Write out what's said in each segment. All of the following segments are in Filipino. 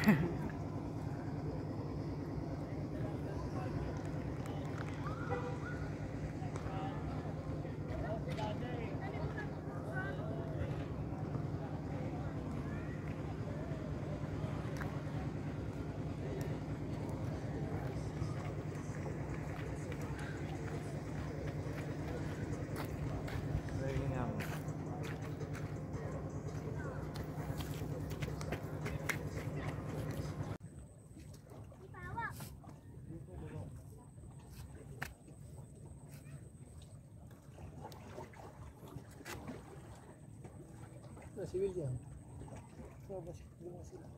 Si William. So, basketball na sila.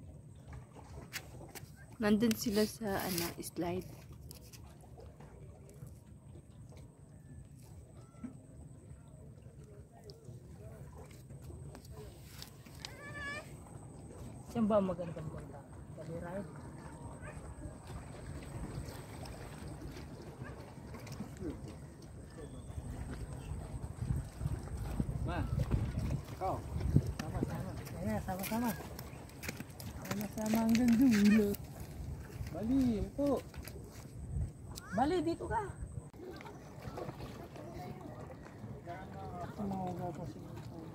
Nandun sila sa slide. Saan ba magandang punta? Sabi right? Ma, ikaw. Sama-sama. Ayan, sama-sama. Sama-sama hanggang dulo. Bali, ito. Bali, dito ka. Tumawaga pa sila.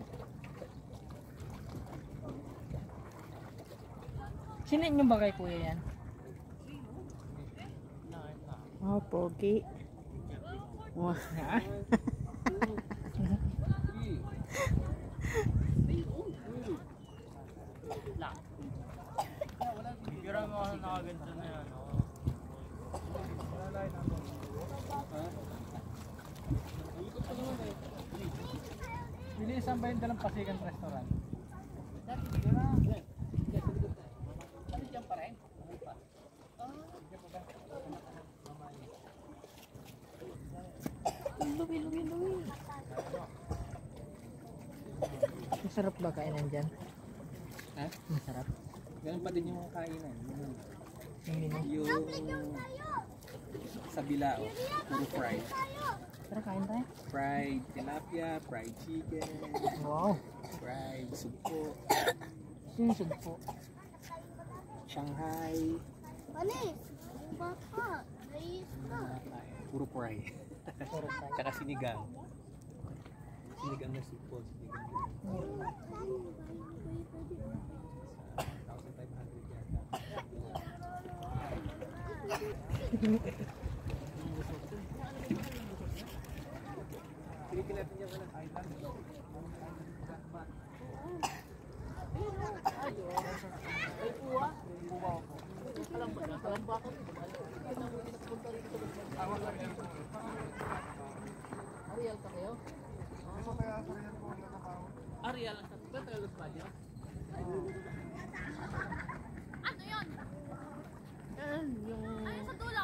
Sinit nyo ba kay kuya yan? Oh, pogi. Wow. Bira mo ako nakaganto na yan. Bilis ang bayan dalang Pasigan restaurant. Luwi. Masarap ba kainan dyan? Ha? Masarap. Ganun pa din yung kainan. Yung Sa Bilao, puro fried. tara, kain tayo. Fried tilapia, fried chicken, Wow. fried sugpo, Sinisog po. Shanghai. Panis, baka, Puro fry. Tsaka sinigang. Sinigang na sugpo, sinigang na 1,500 yata. Pilipilatin niya wala. Ariel ka kayo? Ariel, ang tagalog ba niya? ano yun? Yung... Ayun sa dulo.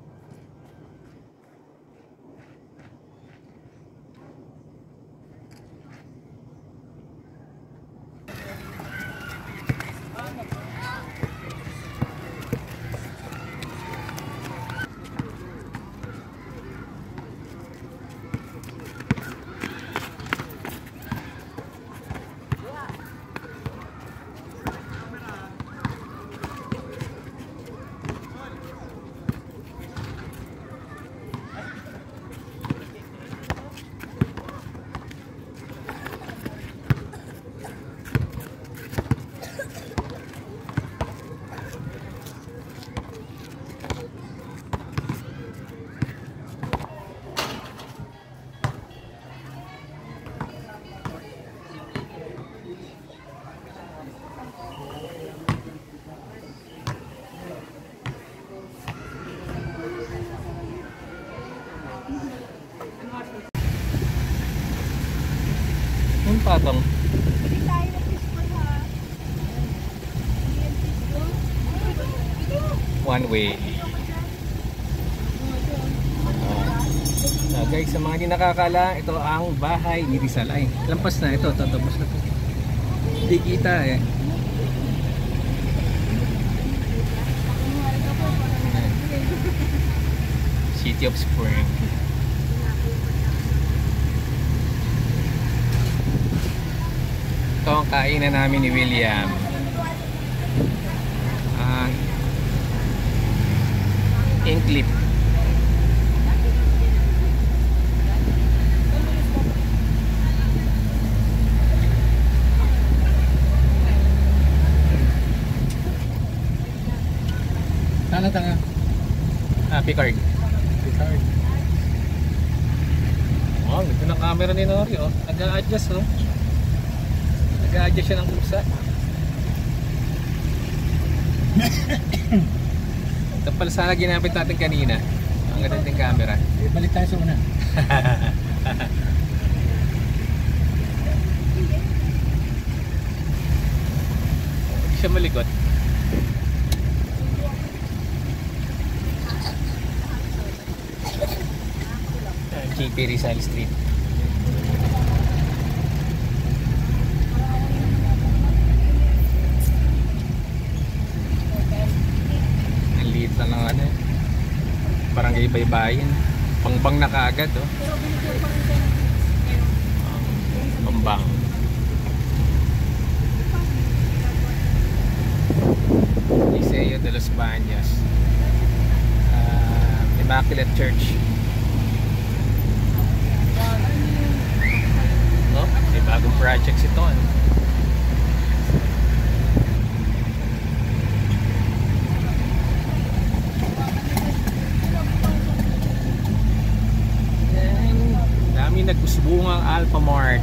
Yung patong. Hindi tayo na fishball ha. One way. Guys, sa mga hindi nakakala, ito ang bahay ni Rizal. Ay, lampas na ito, tatapos na ito. Hindi kita eh. City of Spring. Ito ang kainan namin ni William. ink clip. Tanga. Picard. Picard. Oh, ito ng camera ni Nori, oh. Nag-a-adjust, oh. Nag-a-adjust siya ng pusa. Ito pala sana ginamit natin kanina. Ang ganda ng camera. Balik tayo sa una. Hindi siya malikot. GP Rizal Street. Ang liit lang ng ano, barangay Baybayin. Pangbang na kaagad, oh. Pambang. Liceo de los Baños. Immaculate Church. No? May bagong projects ito, ano? Dami nagusbungang Alpha Mart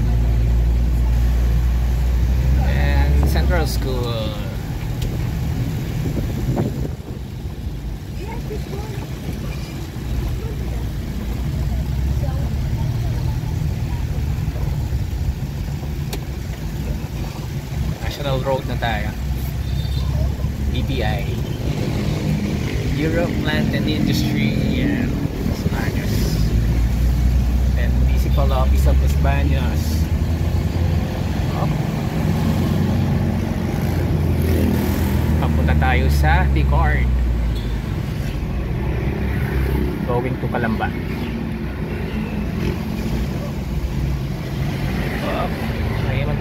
and Central School. National Road na tayo. BPI, Europe Plant and Industry, and Los Baños, and Municipal Office of Los Baños. Oh. Papunta tayo sa Picard, going to Calamba. Oh. Ayun.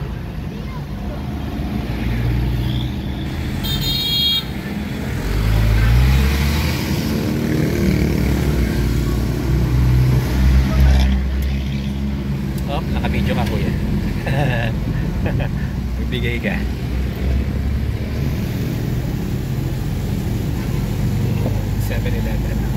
Naka-video ka, kuya. Magbigay ka. $7-11.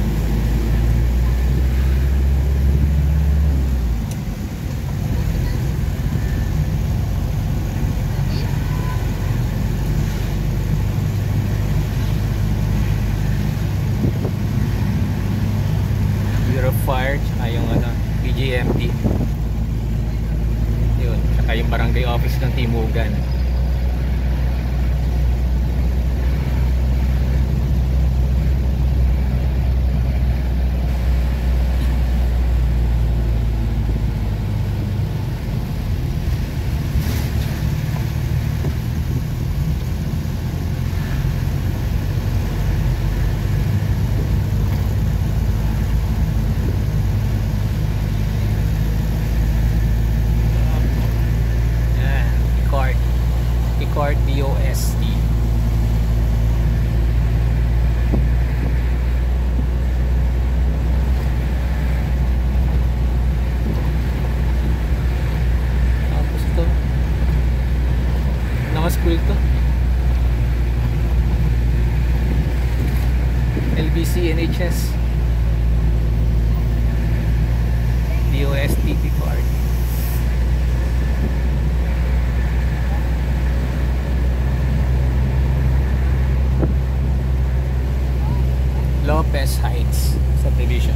Bureau of Fire, tsaka yung ano, PGMT. Yun, tsaka yung barangay office ng Timugan. Picard DOST. Tapos ito, naka-school to. LBC NHS DOST Picard. Lopez Heights subdivision.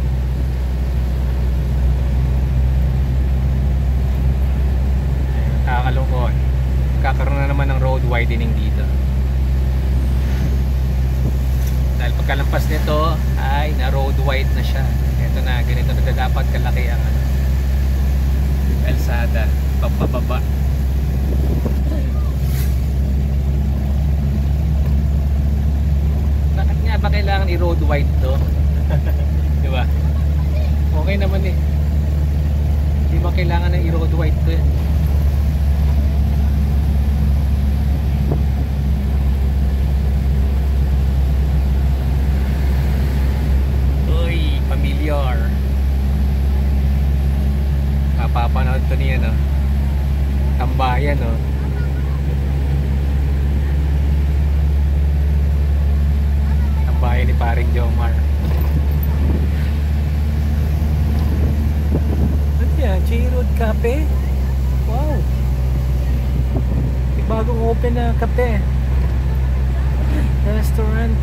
Nakakalungkot. Kakaroon na naman ng road widening dito. Dahil pagkalampas nito ay na road wide na siya. Ito na, ganito na dapat kalaki ang kalsada pababa. Ba kailangan i-road wide to? Di ba? Okay naman eh. Di ba kailangan ng i-road wide to eh? Anthony ano. Tambayan no. Tambayan ni paring Jomar. Ano yan? J-Road Cafe? Wow! May bagong open na kape. Restaurant.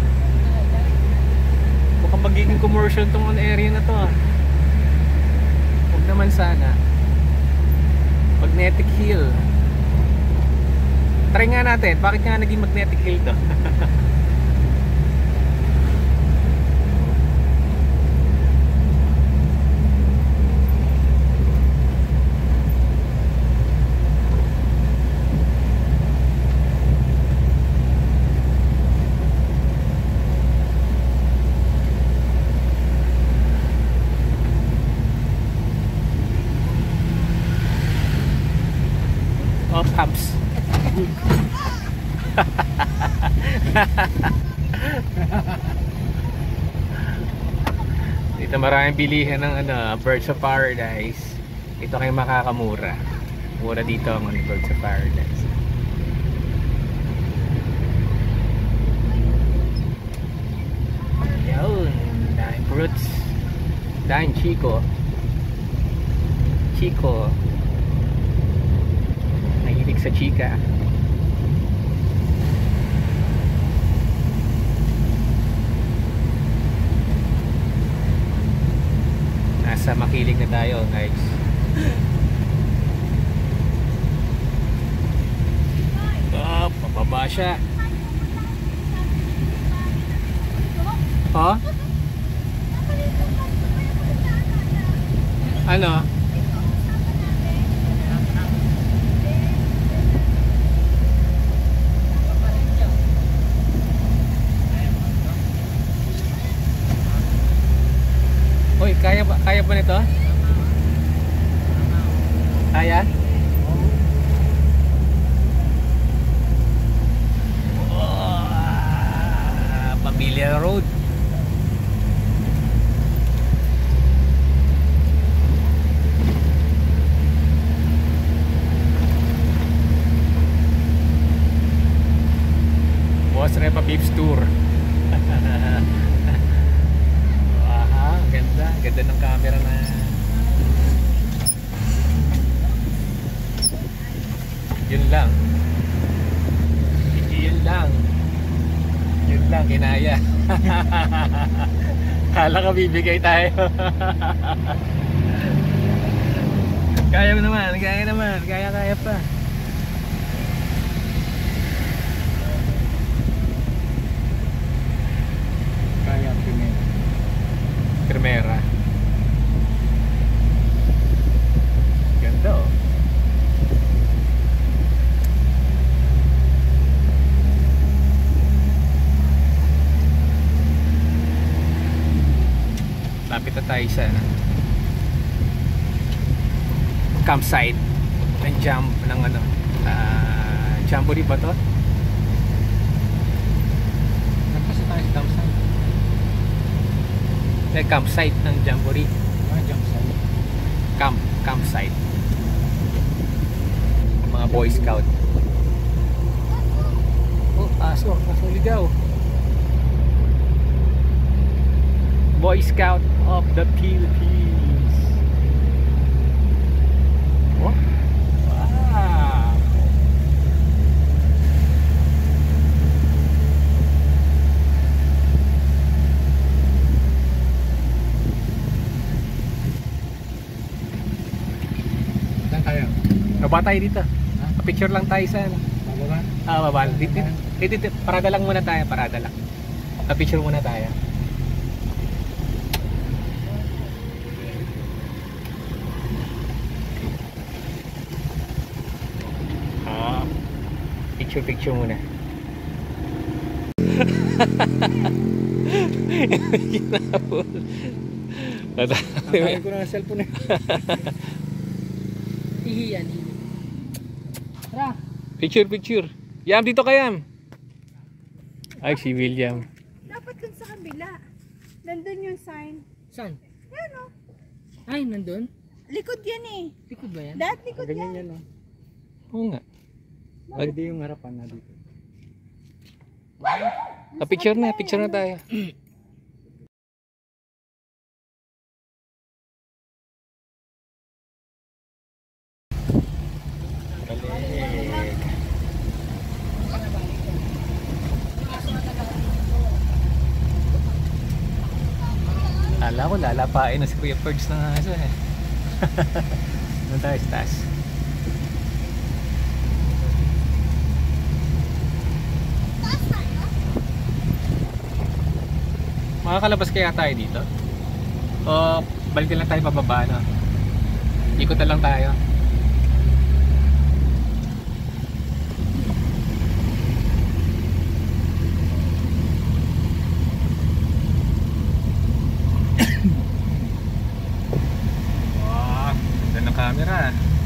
Mukhang magiging commercial tong area na to ah. Huwag naman sana. Magnetic Hill. Try nga natin, bakit nga naging Magnetic Hill to? Oh, pumps. Dito maraming bilihan ng ano, Birds of Paradise. Dito kayo makakamura. Mura dito ang Birds of Paradise. Yun, daming fruits. Daming Chico. Chico. Nahilig sa chika. Nasa Makiling na tayo guys. Oh, pababa siya. Oh? Ano? Hoy, kaya ba nito? Kaya? Pamilya Road. Boss Repa Beeps Tour. Ganda ng camera na yun lang kinaya. Kala ka bibigay tayo. Kaya pa. Kaya Primera. Ganda oh. Lapit na tayo sa campsite ng ano Jamboree ba to? Nagpasa tayo sa campsite. Campsite ng Jamboree. Campsite. Campsite. Mga Boy Scout. Oh, aso ligaw. Boy Scout of the Philippines. Oh. Wow. Saan tayo? Baba tayo dito. Picture lang tayo sa ano. Bababa? Baba. Dito, parada lang muna tayo, parada lang. Picture muna tayo. Picture muna. Nakain ko na ang cellphone eh. Ihiyan. Tara. Picture. Yam, dito ka Yam. Ay, si William. Dapat dun sa kabila. Nandun yung sign. Saan? Yan o. Ay, nandun? Likod yan eh. Likod ba yan? Dahil likod Ganyan yan. yan, no? Oo nga. Hindi yung harapan na dito. Picture na tayo. Balik. Kala ko lalapain na si Kuya Ferds ng aso eh. Ano tayo sa taas? Taas tayo? Makakalabas kaya tayo dito? O balikin lang tayo pababa na? Ikot na lang tayo. Wow, ganda ng camera.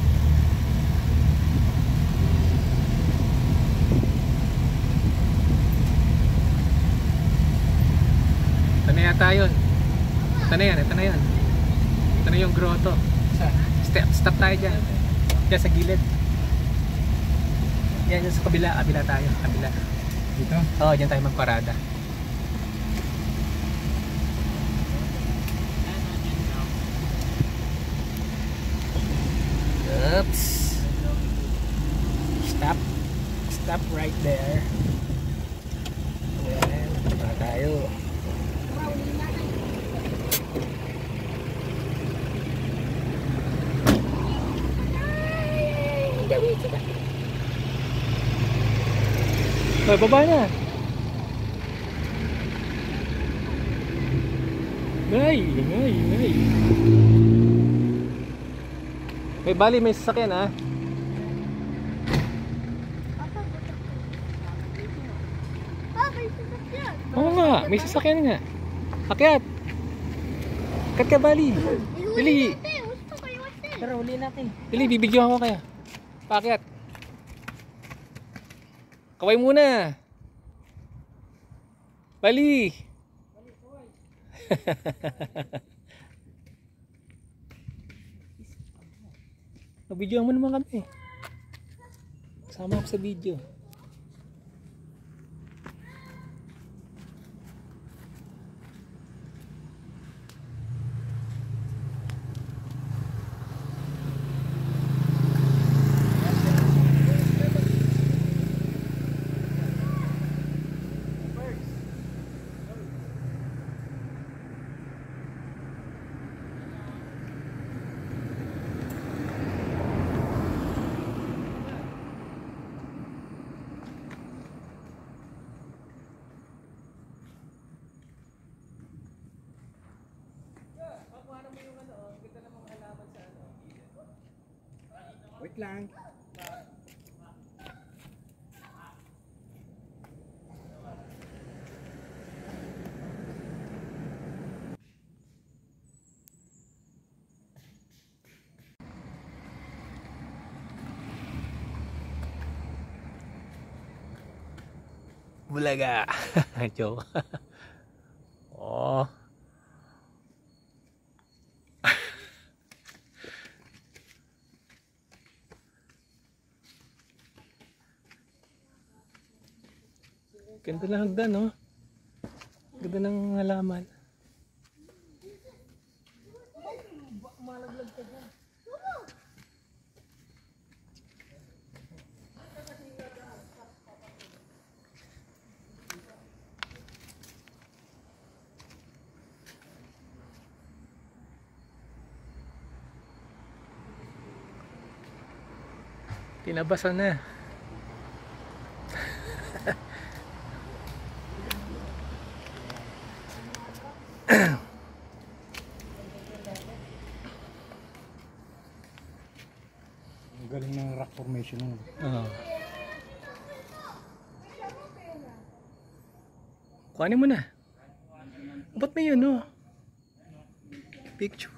Ito na yata yun. Ito na yan. Ito na yung grotto. Stop tayo dyan. Dyan sa gilid. Yan yung sa kabila tayo. Kabila. Dito? Oo, dyan tayo magparada. Oops. Stop right there. Ayan, para tayo. Ay, baba na. Ngay. May bali, may sasakyan ha. May sasakyan. Oo nga, may sasakyan nga. Akyat. Akyat ka bali. Dili. Gusto kayo ate. Tara, huli natin. Dili, bibidyohan ko kaya. Paakyat. Kaway muna. Bali. Video mo naman kami. Kasama ako sa video. Wait lang. Bulaga. Joke. Oh. Ganda ng hagdan, no? Ganda ng halaman. Tinabasan na. Ang galing ng rock formation mo. Oo. Kuhanin mo na. Ba't may yun, no? Picture.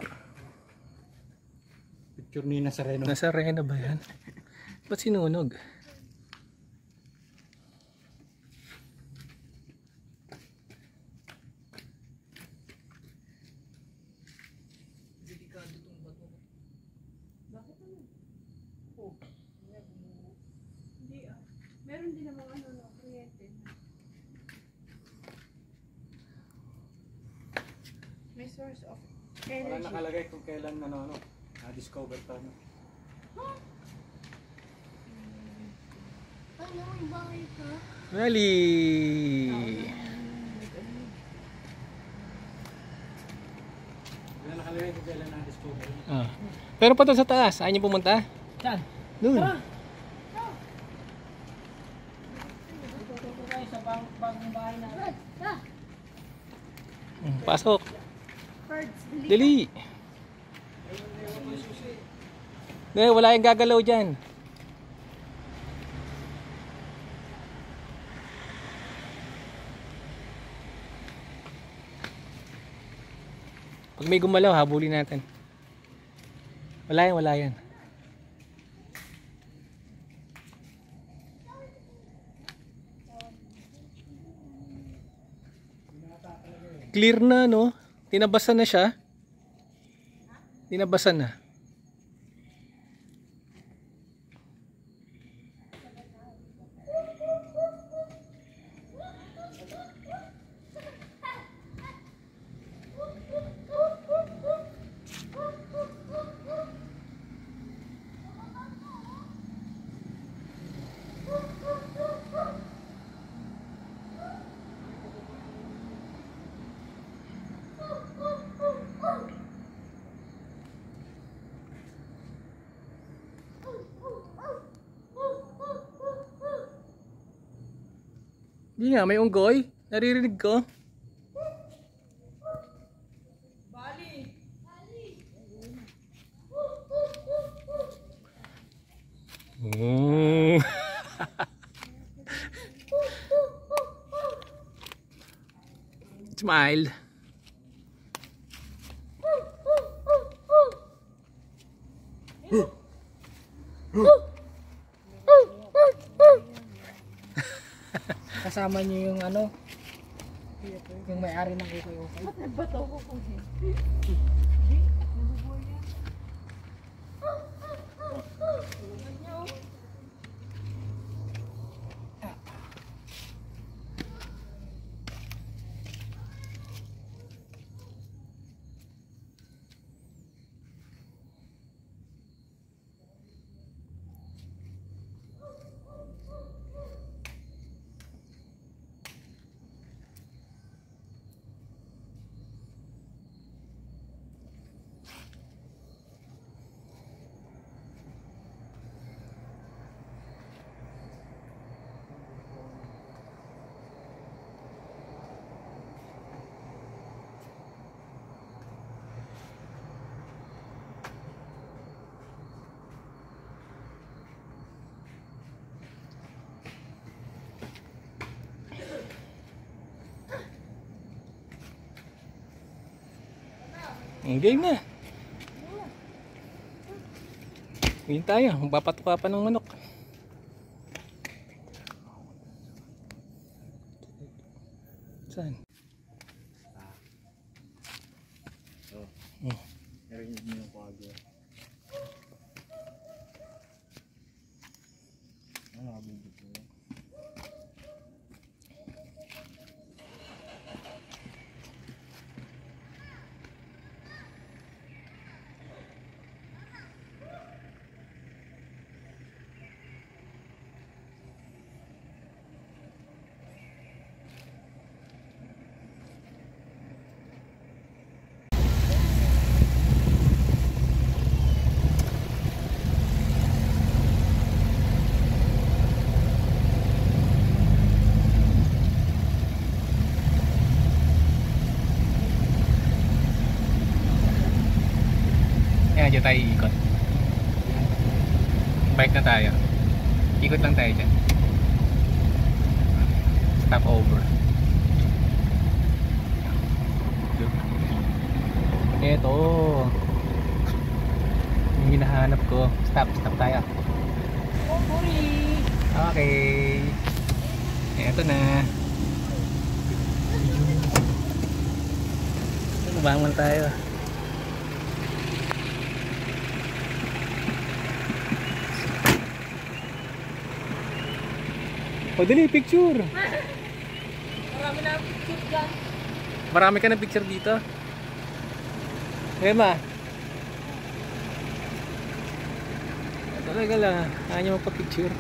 Picture ni Nazareno. Nasa Rena ba yan? Ba't sinunog? Hindi ah. Meron din namang ano, no, kuryente. May source of Wala energy. nakalagay kung kailan na-discover pa. No? Ano, may bahay ka? Mali! Wala nakalagay kung kailan na-discover. Ah. Pero pa sa taas, ayaw niyo pumunta? Saan? Doon. Tara! Tututo tayo sa bagong bahay na. Pasok. Birds, Dali. Wala yung gagalaw dyan. Pag may gumalaw, habulin natin. Wala yan. Clear na, no? Tinabasan na siya. Tinabasan na. Hindi nga, may unggoy. Naririnig ko. Mm. Smile. Kasama niyo yung ano? Yung may-ari ng ukay-ukay. bato ko kung Game na. Ngayon tayo, magpapatuka pa ng manok. Saan? Narinig mo yung kwago. Ano nakabibig ko? Ayan, dyan tayo iikot. Bike na tayo. Ikot lang tayo dyan. Stop over. Eto. Yung hinahanap ko. Stop tayo. Okay. Eto na. Bangon tayo. O dali, picture. Marami na ang picture dyan. Marami ka ng picture dito. Emma. Talaga lang, ayaw niya magpa-picture.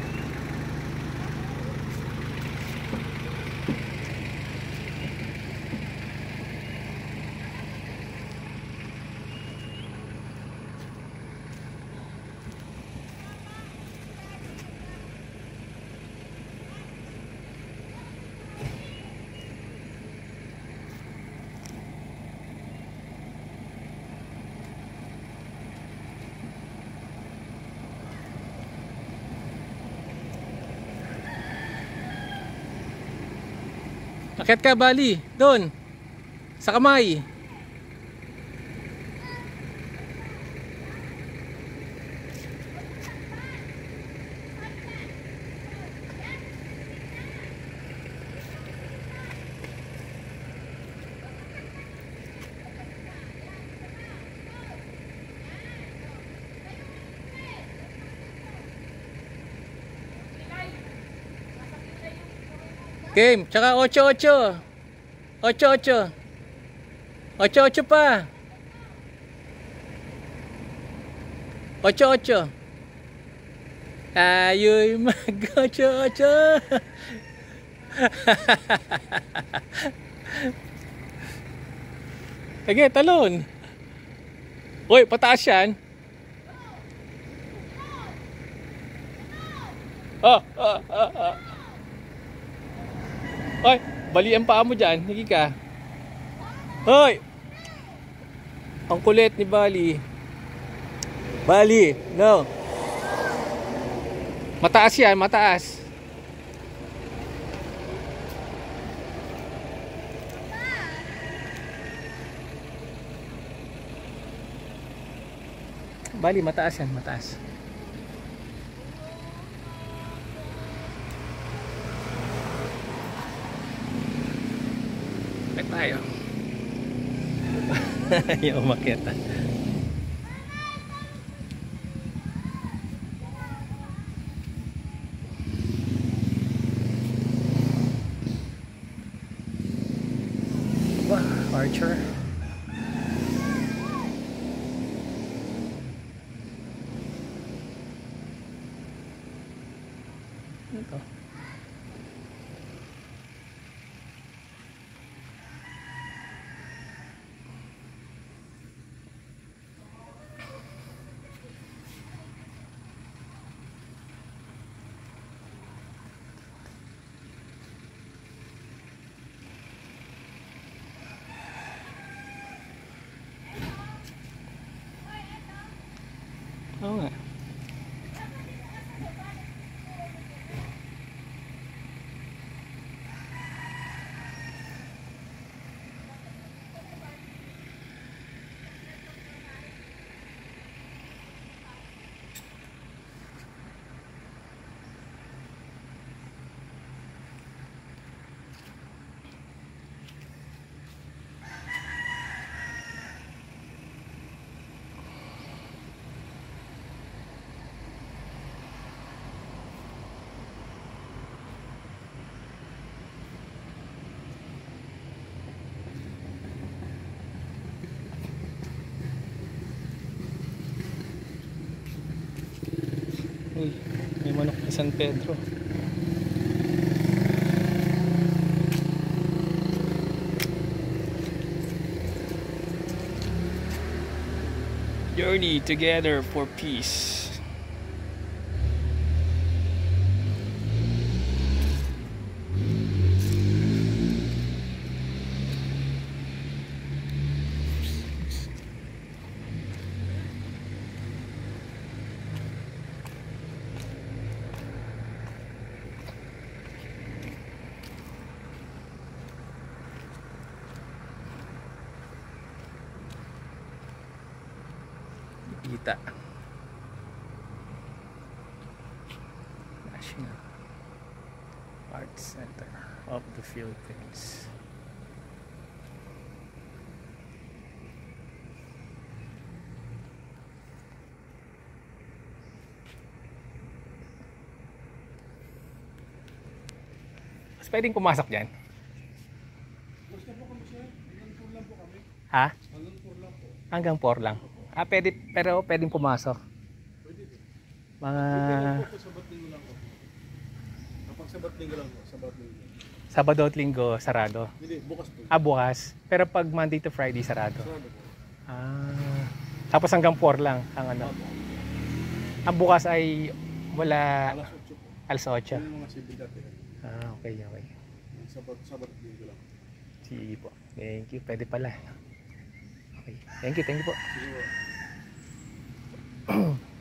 Akit ka, Bali. Doon. Sa kamay. Game, tsaka 8-8. 8-8. 8-8 pa. 8-8. Ayoy mag-8-8. Sige, talon. Uy, pataas yan. Hoy, bali ang paa mo dyan. Higi ka. Hoy! Ang kulit ni Bali. Bali, no. Mataas yan, mataas. Bali, mataas yan, mataas. Tayo. Ayaw umakyat. Archer. Ito. Oo nga. Uy, may manok na San Pedro. Journey together for peace. Kita National Arts Center of the Philippines. pwedeng pumasok dyan? Basta po kami sir. Hanggang tour lang po kami. Ha? Hanggang tour lang po. Hanggang 4 lang. Ah, pwede, pero pwedeng pumasok. Pwede po. Mga Pwede po sabat linggo lang po. Kapag sabat linggo lang po, sabat linggo. Sabado at Linggo sarado. Hindi, bukas po. Ah, bukas. Pero pag Monday to Friday sarado. Sarado po. Ah. Tapos hanggang 4 lang ang ano. Ang bukas ay wala Alas 8 po. alas 8. Yung mga civil dati. Ah, okay, okay. Sabat linggo lang. Sige po. Thank you. Pwede pala. Okay. Thank you po. Sige po.